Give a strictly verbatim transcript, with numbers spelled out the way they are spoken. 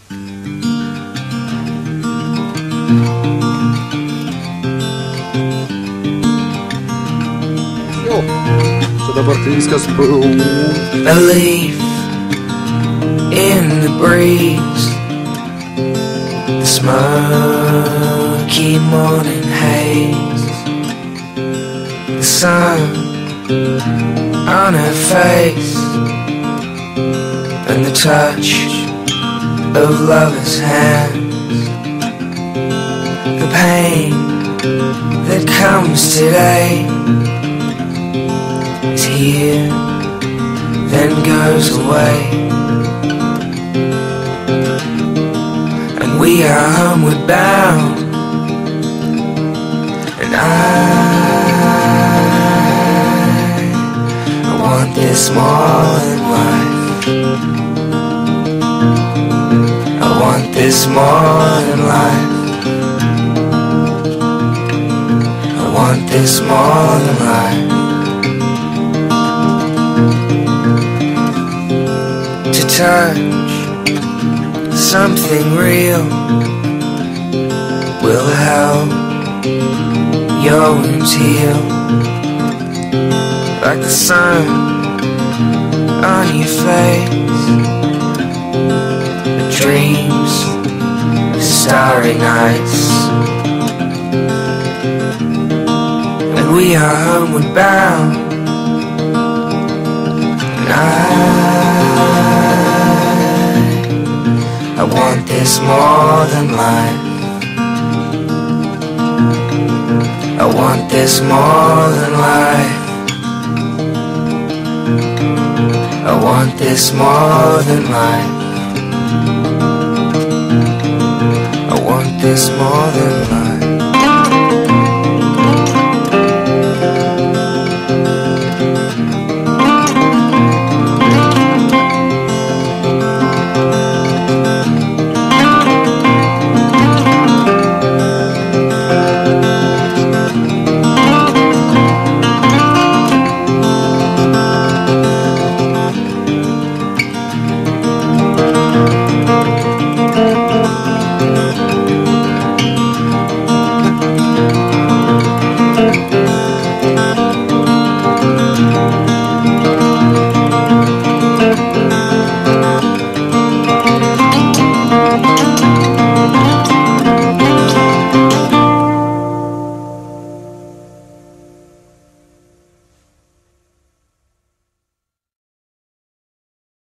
Believe in the breeze, the smoky morning haze, the sun on her face, and the touch of lovers' hands. The pain that comes today is here, then goes away, and we are homeward bound. And I, I want this more than life. I want this more than life. I want this more than life. To touch something real will help your wounds heal, like the sun on your face, the dreams of starry nights, and we are homeward bound. And I I want this more than life. I want this more than life. I want this more than life. I want this more than